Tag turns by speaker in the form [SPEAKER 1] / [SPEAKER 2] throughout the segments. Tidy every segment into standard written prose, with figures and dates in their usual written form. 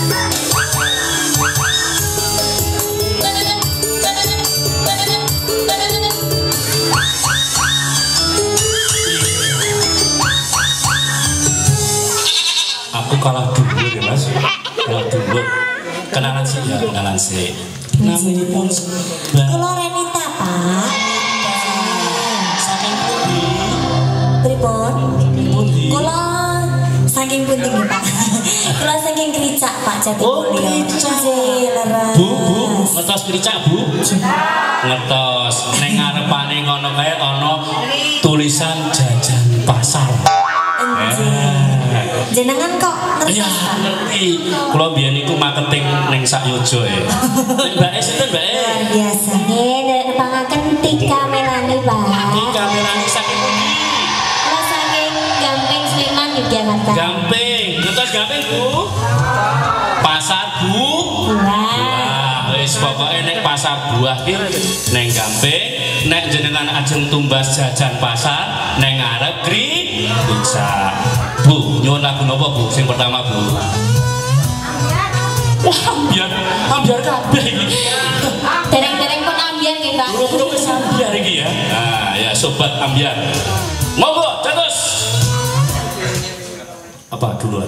[SPEAKER 1] Aku kalah dulu ya mas, kalah dulu. Kenalan sih ya, kenalan sih. Namanya pun
[SPEAKER 2] Kalau Renita pak.
[SPEAKER 1] saking pundi.
[SPEAKER 2] Pripun?
[SPEAKER 1] Pundi.
[SPEAKER 2] Kalau saking pundi nih pak. Kalau saking kericak pak Jati
[SPEAKER 1] Oh kericak. Bu, ngetos kericak bu. Ngetos. Neng ngarepane ngono kae ana tulisan jajan pasar.
[SPEAKER 2] Jenengan kok ngerti?
[SPEAKER 1] Iya ngerti. Kalau biyen iku marketing ning Sakyojo ya. Mbak Es itu Mbak Es.
[SPEAKER 2] Luar biasa. Nih, nepangaken Tika Melani pak.
[SPEAKER 1] Tika Melani saking pundi?
[SPEAKER 2] Kalau saking Gamping Sleman Yogyakarta.
[SPEAKER 1] Gamping. Ngetos Gamping Bu. Pasar Bu.
[SPEAKER 2] Wah.
[SPEAKER 1] Wis pokoke nek pasar buah ki neng Gamping, nek jenengan ajeng tumbas jajan pasar neng ngarep bisa. Bu, nyuwun lagu napa Bu? Sing pertama Bu. Wah, ambiar kabeh iki.
[SPEAKER 2] Dereng-dereng pun ambiar nggih Pak.
[SPEAKER 1] Buru-buru wis ambiar iki ya. Nah, ya sobat ambiar. Monggo, terus. Apa duluan?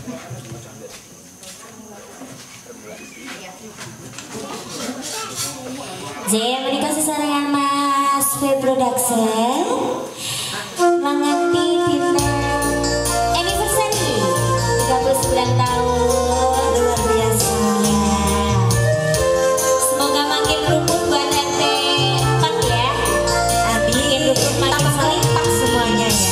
[SPEAKER 2] Jadi menikah sesarengan Mas V Production mengganti dinner anniversary 39 tahun luar biasa. Semoga makin rukun buat RT 4 ya. Makin rukun makin selipak semuanya ya.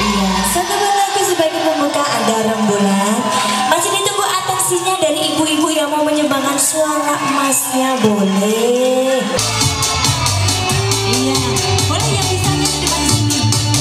[SPEAKER 2] Iya, satu lagu sebagai pembuka ada rembulan. Masih ditunggu atensinya dari ibu-ibu yang mau menyumbangkan suara emasnya, boleh. Iya, boleh yang bisa di depan sini.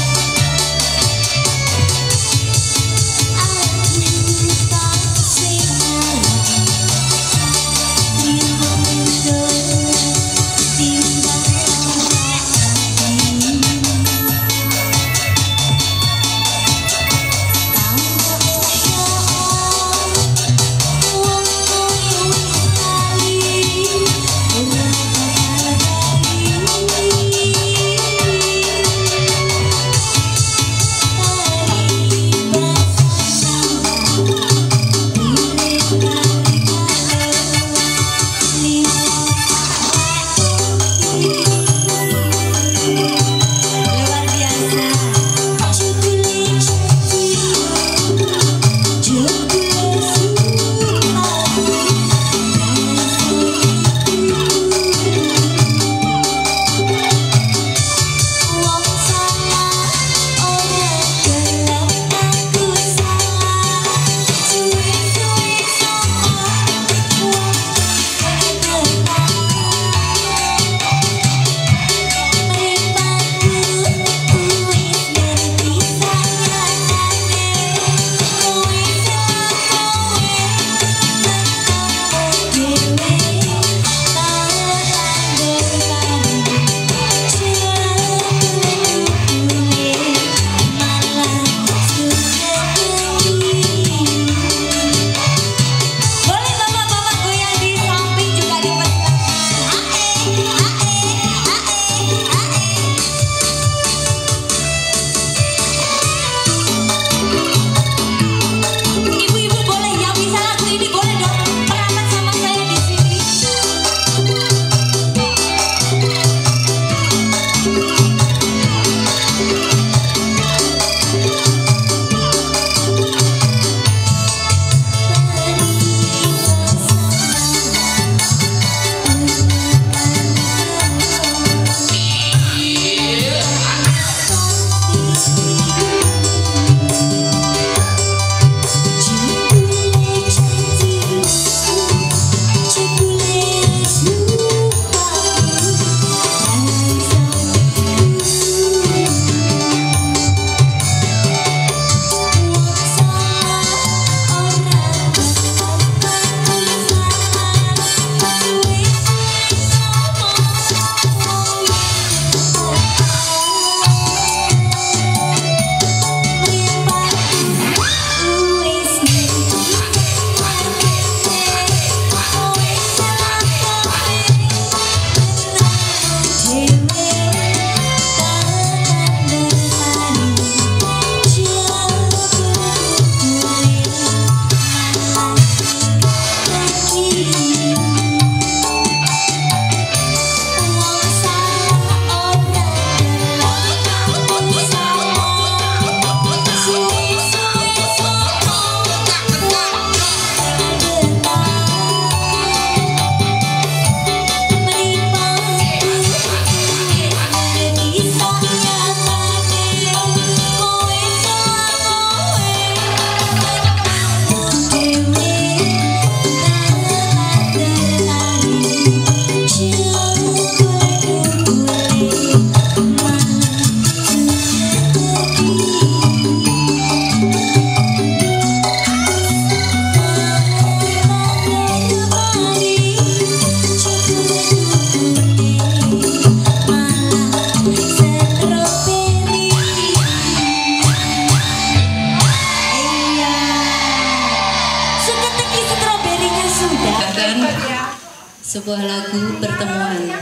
[SPEAKER 3] Sebuah lagu pertemuan.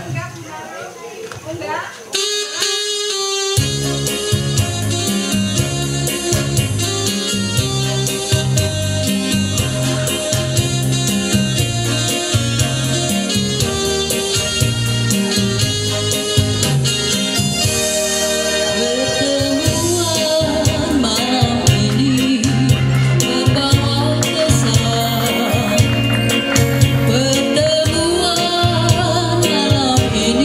[SPEAKER 4] Pertemuan malam ini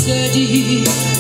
[SPEAKER 4] sedih